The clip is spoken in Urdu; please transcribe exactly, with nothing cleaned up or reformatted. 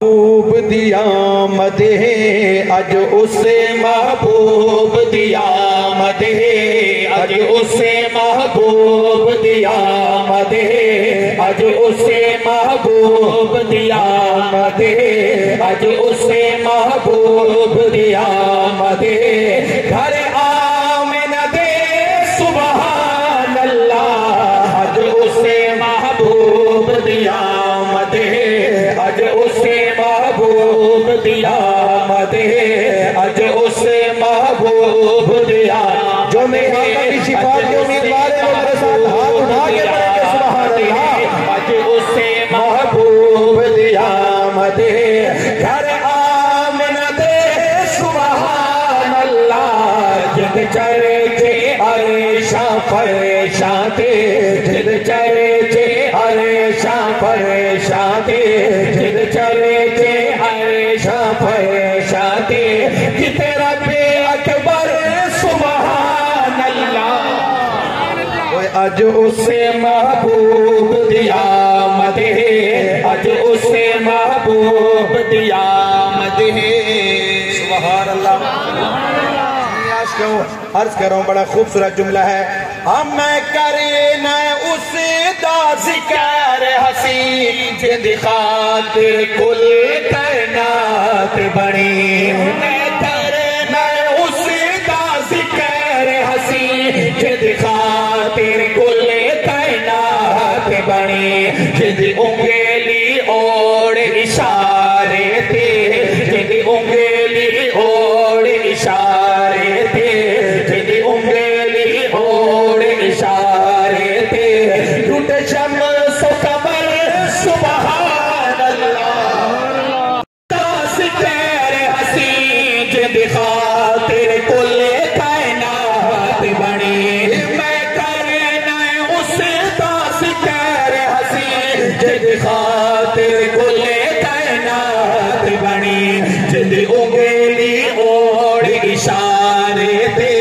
محبوب دی آمد ہے اج اسے محبوب دی آمد ہے اج اسے محبوب دی آمد ہے اج اسے محبوب دی آمد ہے اج اسے محبوب دی آمد ہے گھر آمنہ دے سبحان اللہ اج اسے محبوب دی آمد ہے اج اسے محبوب دی آمد ہے اج اسے محبوب دی آمد جو میرے آقا کی شفاعت کے امیدوار ہیں وہ میرے ساتھ ہاتھ اٹھا کے پڑھیں گے سبحان اللہ اج اسے محبوب دی آمد ہے گھر آمنہ دے سبحان اللہ جد چرچے عریشاں پریشاں تے جد چرچے عریشاں پریشاں تے جد چرچے عریشاں پریشاں تے جتے رب اکبر سبحان اللہ اج اسے محبوب دی آمد ہے اج اسے محبوب دی آمد ہے سبحان اللہ عرض کر رہا ہوں بڑا خوبصورت جملہ ہے ہم میں کرنا اس دا ذکر حسین جد خاطر کل کائنات بنی میں کرنا اس دا ذکر حسین جد خاطر کل کائنات بنی جد انگلی اوڑ اشارے تے جد انگلی اوڑ اشارے تے جد انگلی اوڑ اشارے تے ٹوٹ شمس و قمر سبحان اللہ ذکر حسین جد خاطر کل کائنات بنی میں کرنا اس دا ذکر حسین جد خاطر کل کائنات بنی جد انگلی اوڑ اشارے تے